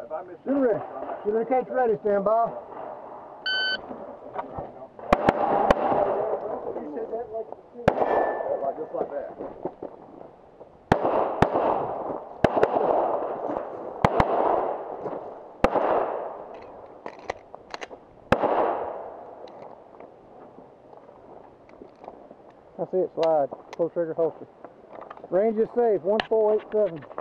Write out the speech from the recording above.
Shooter ready. Shooter catch ready, stand by. Just like that. That's it, slide. Pull trigger holster. Range is safe, 1487.